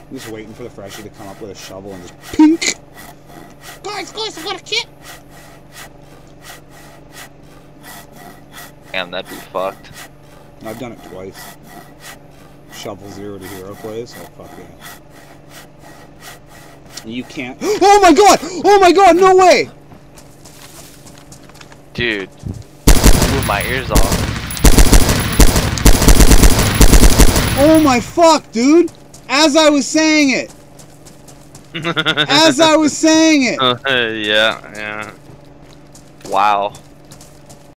I'm just waiting for the freshie to come up with a shovel and just pink. Guys, I've got a kit. Damn, that'd be fucked. I've done it twice. Shovel 0 to hero plays, so fuck yeah. You can't. Oh my god! Oh my god! No way! Dude, blew my ears off. Oh my fuck, dude! As I was saying it! As I was saying it! Yeah. Wow.